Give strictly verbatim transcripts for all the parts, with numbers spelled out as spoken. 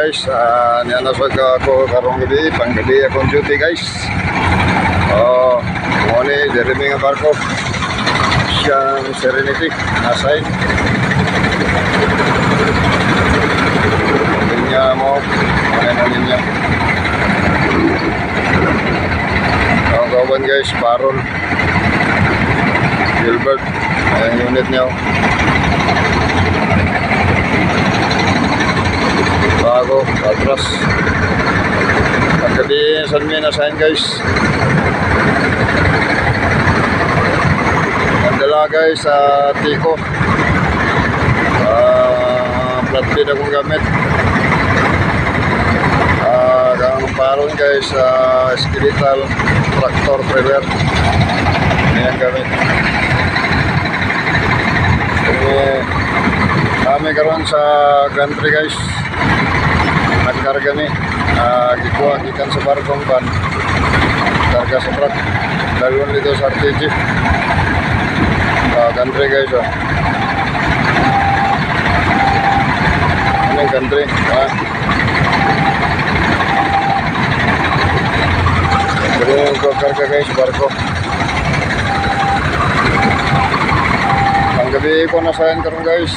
guys, uh, niyanasag ako karong gabi, pang gabi akong duty guys. Oh, muna Jeremy nga barko, siyang Serenity, nasay. Ninya mo, muna na ninya. Kawan guys, Baron, Gilbert, ayan unit niya. Bago, atras. Pagkabi saan may nasahin guys. Mandala guys sa Tico. Uh, flatbed akong gamit. Uh, kang paron guys sa uh, skeletal tractor trailer. Ayan gamit. Kami, kami karon sa country guys. Nagkarga ni uh, gikuha gikan sa barkong van, karga sa truck dalawang dito sa R T G uh, country guys. Oh. Ano yung country ha? Pero yung karga guys barko. Ang gabi ko nasayan karon guys.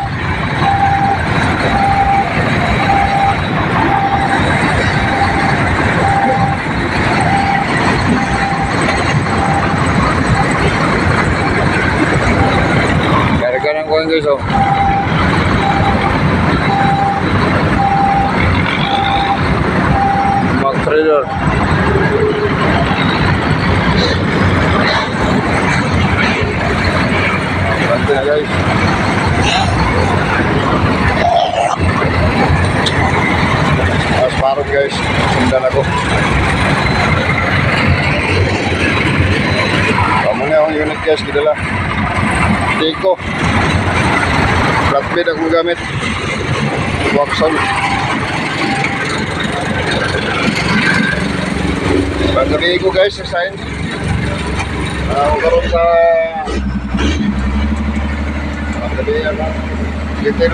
Guys, oh. Mac Trader. Bantu na guys. Mas parot guys. Sundan ako. Kamu na akong unit guys. Kita lah. Tico. Flatbed akong gamit. Waxon. Paggabi ko guys sa sign. Uh, karon sa paggabi ako detail.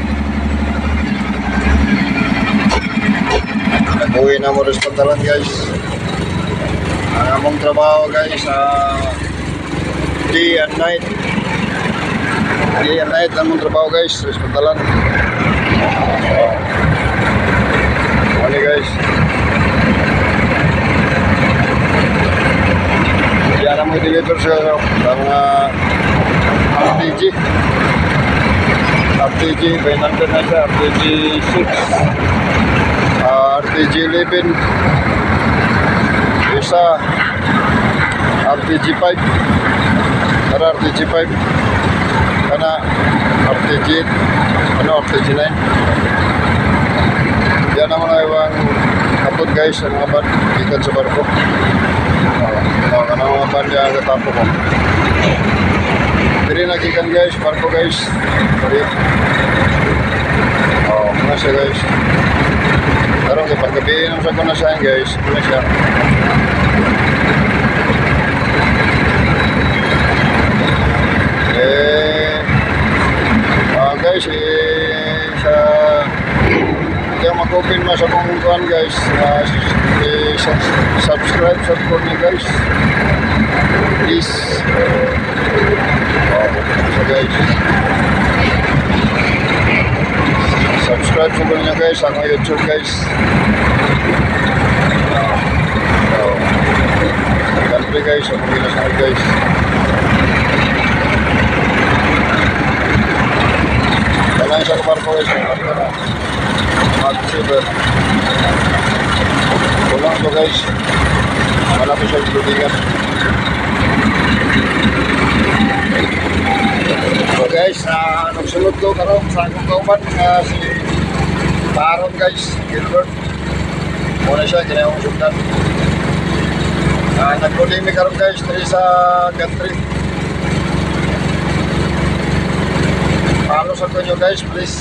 Nag-uwi na mo respondalan guys. Ang among trabaho guys sa uh, day and night. Day and night ang trabaho guys, respondalan. Ano guys? Yan ang deliver sa mga R T G. R T G, pinandan na siya, R T G six, uh, R T G eleven, isa, R T G five, para R T G five. Karena R T G, ano R T G nine. Yan naman ay ibang kapot guys, ang mga ban, ikan sa barko. Uh, karena mga ban yan katapo ko. Diri nagikan guys, barko guys. Diri. Oh, muna siya guys. Karong kapag gabi nang sa ko na siya guys, muna siya. Eh, uh, guys, eh, sa kaya mag-open mo sa pangungkuhan guys, uh, eh, subscribe sa ko niya guys, please. Oh, so guys, subscribe sa ko niya guys, sa YouTube guys. Oh, country guys, ang mga guys. Kailangan siya kumarko guys, mag-silver. Kulang ito guys, malapit siya tulungan. So guys, uh, nagsunod ko karong sa akong kauman, uh, si Baron guys, Gilbert. Muna siya, ginayang sundan. Uh, Nagkuling ni karong guys, dari sa country. Follow sa ko nyo guys, please.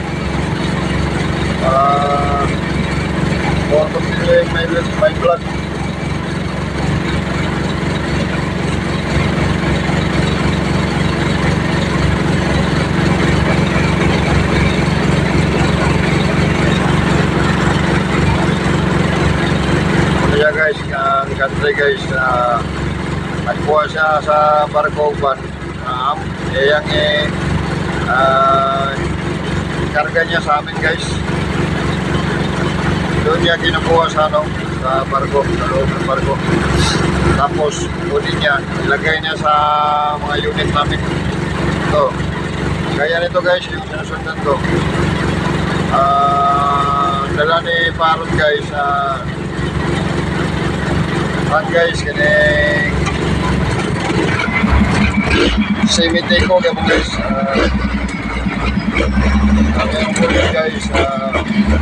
Uh, for continuing my, my vlog. country guys, uh, nagkuha siya sa barko ban. Um, eh, yang eh, uh, karga niya sa amin guys. Doon niya kinukuha sa ano, sa barko, sa loob ng barko. Tapos, kunin niya, ilagay niya sa mga unit namin. Ito. Kaya nito guys, yung sinusundan ko. Uh, dala ni Parot guys, uh, at guys, kini simite ko kaya po guys. Uh, kami ang kulit guys. Uh,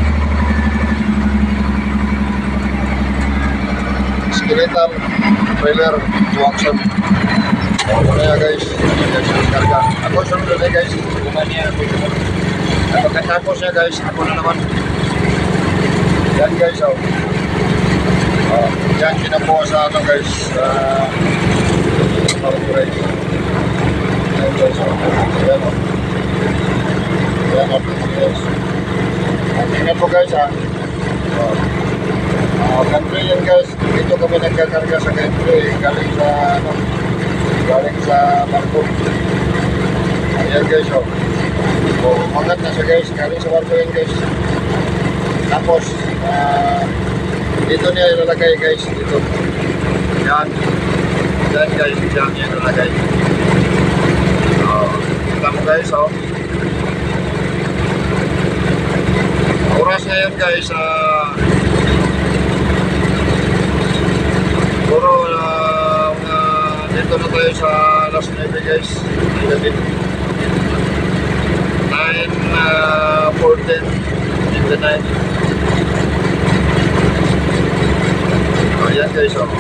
skeletal trailer to action. Ako na yan guys. Karga. Ako sunod na guys. Kumanya ako sunod. At pagkatapos niya guys, ako na naman. Yan guys. Oh. Uh, yan kinabuha sa ano guys. Uh, guys. Yan guys. Oh. Yan o. Yan o guys. Ingat po guys ha. Uh, uh, country yan guys. Dito kami nagkakarga sa country. Galing sa ano. Galing sa barko. Ayan guys oh. So, mangat na siya guys. Galing sa barko yan guys. Tapos uh, dito niya ilalagay guys. Dito. Yan. Yan guys. Yan niya ilalagay. So, kita mo guys oh. Oras na yan guys. Uh, Puro uh, uh, dito na tayo sa Las Nueve guys. nine fourteen in the night. Ayan guys oh.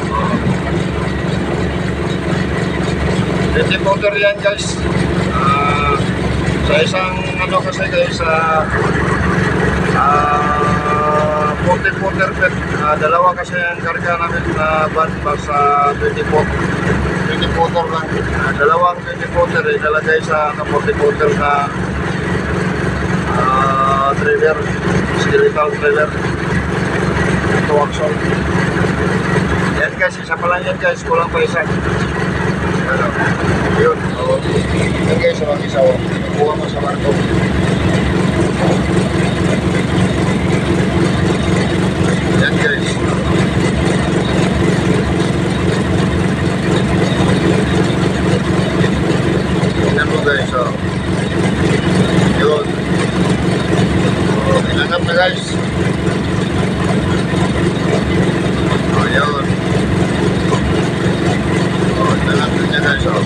twenty footer yan guys. Uh, sa isang ano kasi guys uh, uh, forty footer pet. Uh, dalawa kasi ang karga namin na uh, van sa twenty footer lang. Uh, dalawang twenty footer eh, ilalagay sa ano, forty footer na uh, trailer, skeletal trailer. Ito action. Yan guys, isa pa lang yan guys, kulang pa isa. Ano, yun. So, yan guys, sa mga isa o. Nakuha mo sa barko. Yan guys. Tingnan mo guys, so. Yun. So, inanap na guys. O, yun. O, inanap na niya guys, o.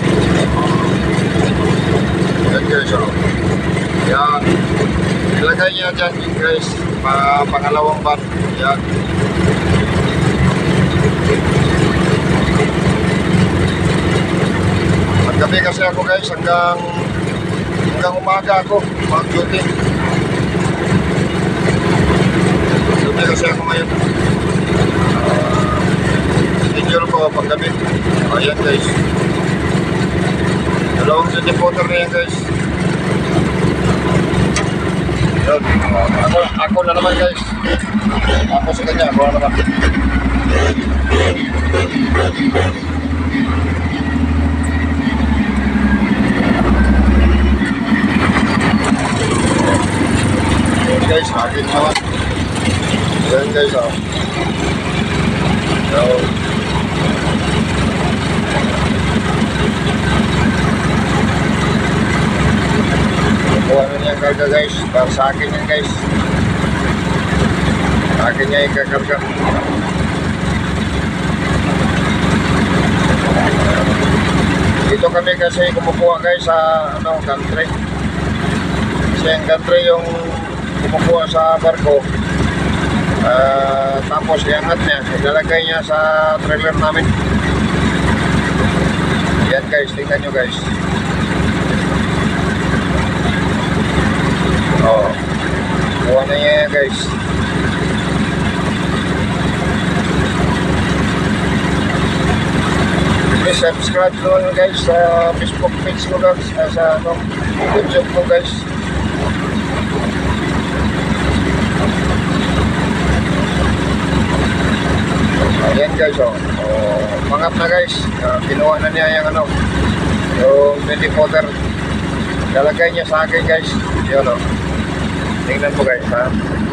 Yan guys, o. Yan. Ilagay niya dyan guys. Pa pangalawang ban. Yan. Maggabi kasi ako guys hanggang hanggang umaga ako mag-duty. Duty kasi ako ngayon. Uh, schedule ko paggabi. Ayan guys. Dalawang duty footer na yan guys. Yun. Uh, ako, ako na naman guys. Ako sa kanya, ako na naman. Yun guys, akin naman. Yun guys, oh. So, kuha na niya karga guys. Para sa akin yan guys. Sa akin niya yung kakarga. Dito kami kasi kumukuha guys sa ano, country. Kasi yung country yung kumukuha sa barko. Uh, tapos iangat niya, ilalagay niya sa trailer namin. Yan guys, tingnan nyo guys. Oh, kuha na niya guys. Please subscribe ko guys sa Facebook page ko guys, uh, sa ano, YouTube ko guys. Ayan guys, oh. Oh, mangat na guys. Uh, kinuha na niya yung ano, yung twenty footer. Lalagay niya sa akin guys. Yun oh. Tingnan mo guys ha.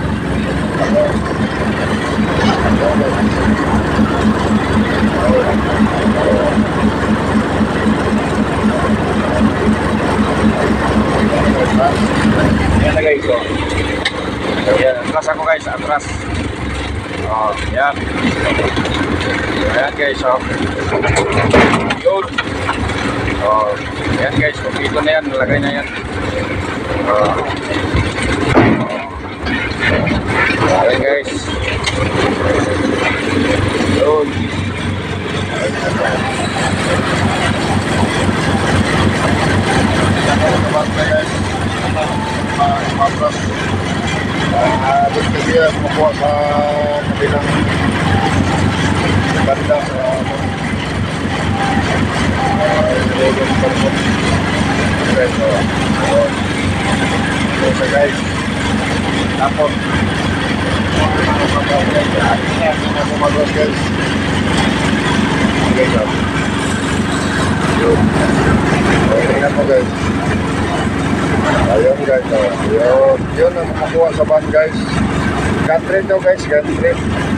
Yan na guys, oh. Yan, atras ako guys, atras. Oh, yan. Ayan guys, oh. Yun. Oh, yan guys, kompleto na yan, nalagay na yan. Oh. Ayan guys. Yun. Matras. Ah, gusto niya kumukuha sa kabilang banda sa ilulong palpot. So, so guys, tapos hindi na pumatras guys. Okay, so yun. Okay na po guys. Ayun guys, oh. Yun, yun ang makukuha sa van guys. Country to guys, country.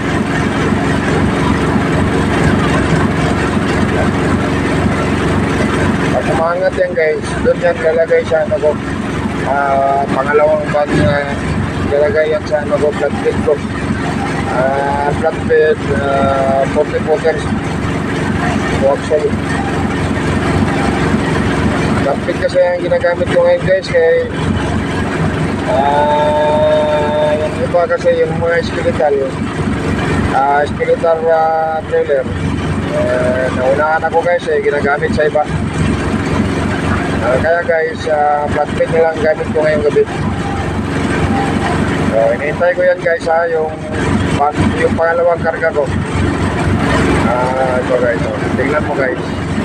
Pag umangat yan guys, doon yan lalagay sa ano ko. Uh, pangalawang van uh, lalagay yan sa ano ko, flatbed ko. Uh, flatbed, uh, forty footers. So actually, flatbed kasi ang ginagamit ko ngayon guys kay uh, yung iba kasi yung mga skeletal uh, skeletal uh, trailer uh, naunahan ako guys eh, ginagamit sa iba uh, kaya guys uh, flatbed na lang gamit ko ngayong gabi. So inihintay ko yan guys ha, yung, yung pangalawang karga ko. Uh, ito guys, oh. Tingnan mo guys.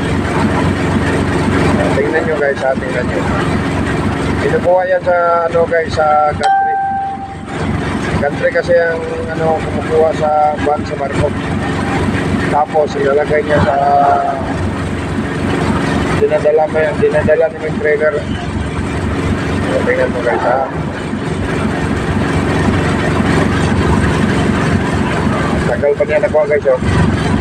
Tingnan nyo guys ha, tingnan nyo. Pinukuha yan sa ano guys, sa country. Country kasi ang ano, kumukuha sa van sa Marco. Tapos ilalagay niya sa dinadala mo yan, dinadala ni may trailer. So, tingnan mo guys ha. Tagal pa niya nakuha guys oh.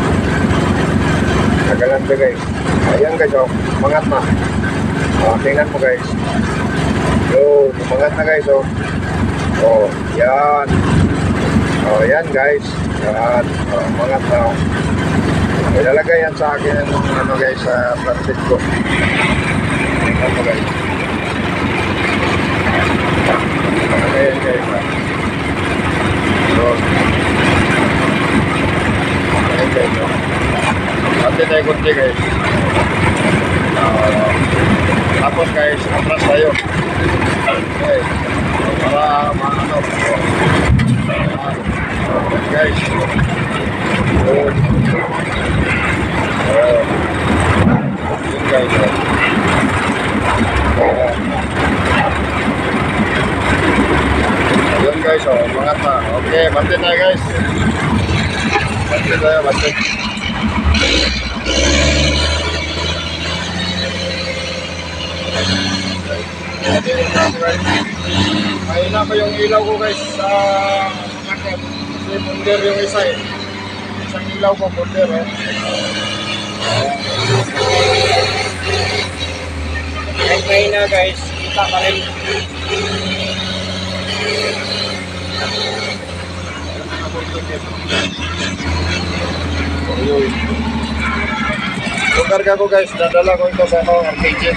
Tagalan ba guys. Ayan guys oh, mangat na. Oh, tingnan mo guys. Yo, mangat na guys oh. Oh, yan. Oh, yan guys. Yan. Oh, mangat na oh. Ilalagay yan sa akin ano guys sa plastic ko. Tingnan mo guys. Ayan guys. So, ayan guys oh. Ate tayo kunti guys. Uh, tapos guys, atras tayo. Okay. Para maano. Uh, guys. Good. Uh, yun guys. Uh, yun guys, oh, mangat na. Okay, bante tayo guys. Bante tayo, bante. Mahina pa yung ilaw ko guys sa market kasi punder yung isa eh. Isang ilaw ko punder eh. Kahit mahina guys, kita pa rin. Yung karga ko guys, dadala ko ito sa R P G.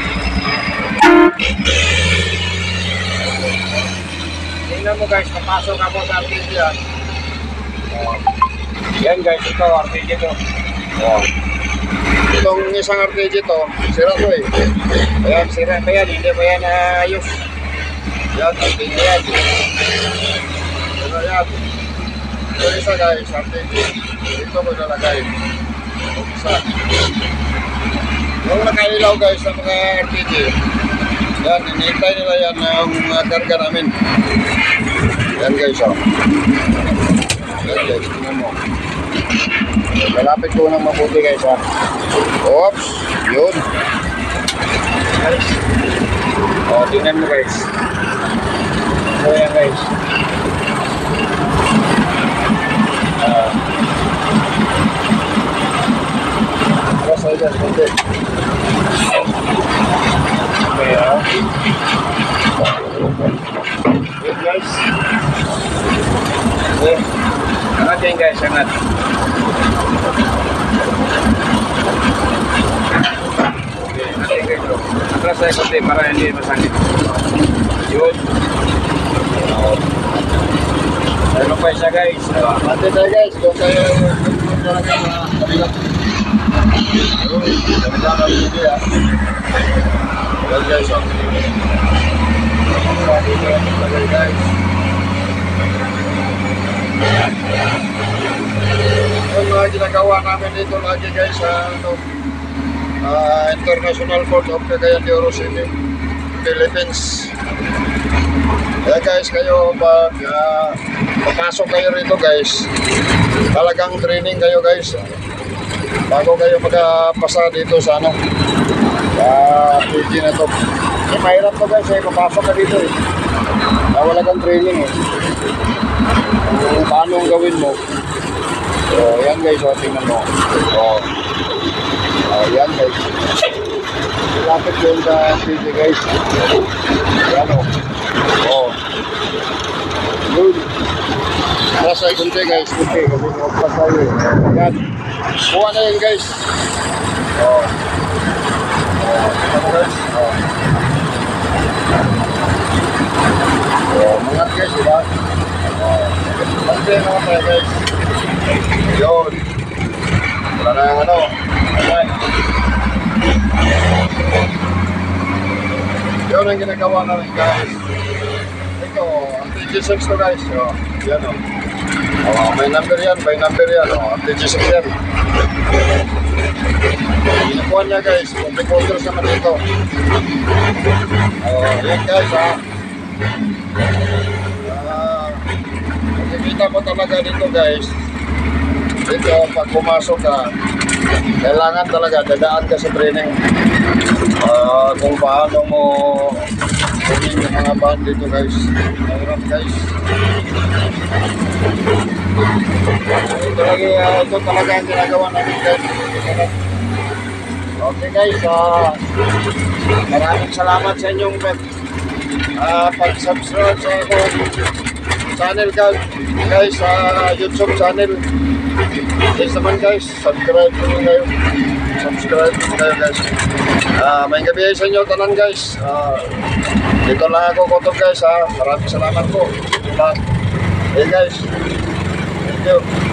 Tingnan mo guys, papasok ako sa R P G yan. Oh. Yan guys, ito R P G to. Oh. Itong isang R P G to, sira to eh. Ayan, sira pa yan, hindi pa yan ayos. Yan, R P G yan. Sira yan. Ito isa guys, R P G. Ito ko nalagay. Isa. Yung nakailaw guys sa mga R P G. Yan, inihintay nila yan ang uh, karga namin. Yan guys, oh. Yan guys, tingnan mo. Lalapit ko ng mabuti guys ha. Oops, yun. Guys. O, tingnan mo guys. So yan guys. Ah. Terus aja, nanti. Oke ya. Good guys. Oke. Angat yan guys, angat. Oke, angat yan guys. Terus saya kunti para hindi masakit. Yun. Saya lupa siya guys. Nanti tayo guys, kung tayo talaga sa kabilang. Yun, dami-dami dito ya. Well guys, oh. Guys. Yung mga ginagawa namin dito lagi guys sa ano, uh, International Court of Cagayan de Oro City, Philippines. Kaya guys, kayo pag uh, papasok kayo rito guys, talagang training kayo guys bago kayo magpasa dito sa ano, sa P G na to. Eh, mahirap to guys, eh, papasok ka dito eh. Ah, wala kang training eh. Kung paano ang gawin mo. So, yan guys, o, tingnan mo. So, uh, yan guys. Lapit yun sa P G guys. Yan o. O. Yun. Nasa kunti guys, kunti. Kasi magpas tayo eh. Yan. Kuha na yun guys. O. O. Tingnan mo guys. O. So, mga guys, diba? Oh, okay naman tayo guys. Yun. Wala na yung ano. Ayan. Yun ang ginagawa namin guys. Ito, ang T G six to guys. So, yan o. Oh, may number yan, may number yan. Oh, ang T G six yan. Ginakuha niya guys. Complications naman dito. Oh, yan guys ha. Uh, nakikita mo talaga dito guys, dito pag pumasok ka, kailangan talaga dadaan ka sa training uh, kung paano mo kunin yung mga bahan dito guys. Mahirap guys. Ito, lagi, uh, ito talaga ang ginagawa namin guys. Okay guys, uh, maraming salamat sa inyong Uh, pag-subscribe sa akong channel guys, sa uh, YouTube channel. Please naman guys, subscribe nyo kayo. Subscribe nyo kayo guys. Uh, may gabi sa inyo tanan guys. Uh, dito lang ako kutob guys ha. Maraming salamat po. Hey guys. Thank you.